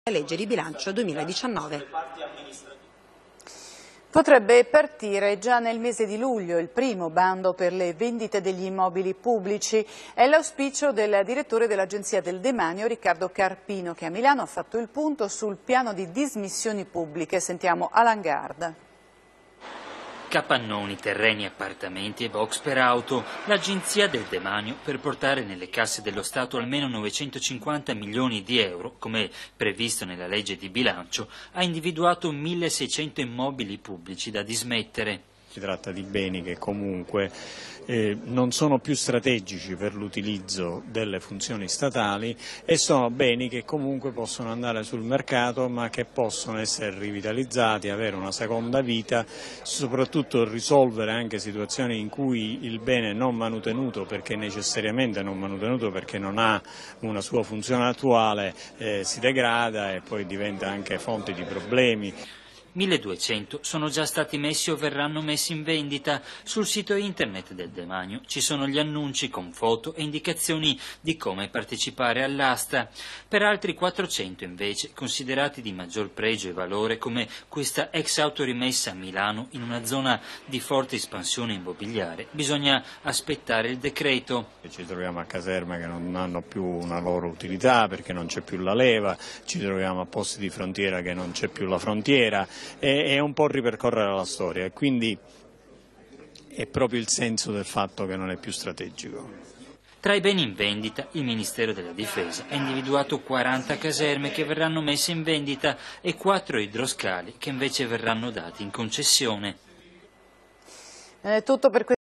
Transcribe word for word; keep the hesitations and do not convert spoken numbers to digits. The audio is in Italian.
legge di bilancio duemiladiciannove. Potrebbe partire già nel mese di luglio il primo bando per le vendite degli immobili pubblici. È l'auspicio del direttore dell'Agenzia del Demanio, Riccardo Carpino, che a Milano ha fatto il punto sul piano di dismissioni pubbliche. Sentiamo Alan Gard. Capannoni, terreni, appartamenti e box per auto. L'Agenzia del Demanio, per portare nelle casse dello Stato almeno novecentocinquanta milioni di euro, come previsto nella legge di bilancio, ha individuato milleseicento immobili pubblici da dismettere. Si tratta di beni che comunque eh, non sono più strategici per l'utilizzo delle funzioni statali e sono beni che comunque possono andare sul mercato ma che possono essere rivitalizzati, avere una seconda vita, soprattutto risolvere anche situazioni in cui il bene non manutenuto, perché necessariamente non manutenuto perché non ha una sua funzione attuale, eh, si degrada e poi diventa anche fonte di problemi. milleduecento sono già stati messi o verranno messi in vendita. Sul sito internet del Demanio ci sono gli annunci con foto e indicazioni di come partecipare all'asta. Per altri quattrocento invece, considerati di maggior pregio e valore, come questa ex autorimessa a Milano in una zona di forte espansione immobiliare, bisogna aspettare il decreto. Ci troviamo a caserme che non hanno più una loro utilità perché non c'è più la leva, ci troviamo a posti di frontiera che non c'è più la frontiera. È un po' ripercorrere la storia e quindi è proprio il senso del fatto che non è più strategico. Tra i beni in vendita, il Ministero della Difesa ha individuato quaranta caserme che verranno messe in vendita e quattro idroscali che invece verranno dati in concessione. È tutto per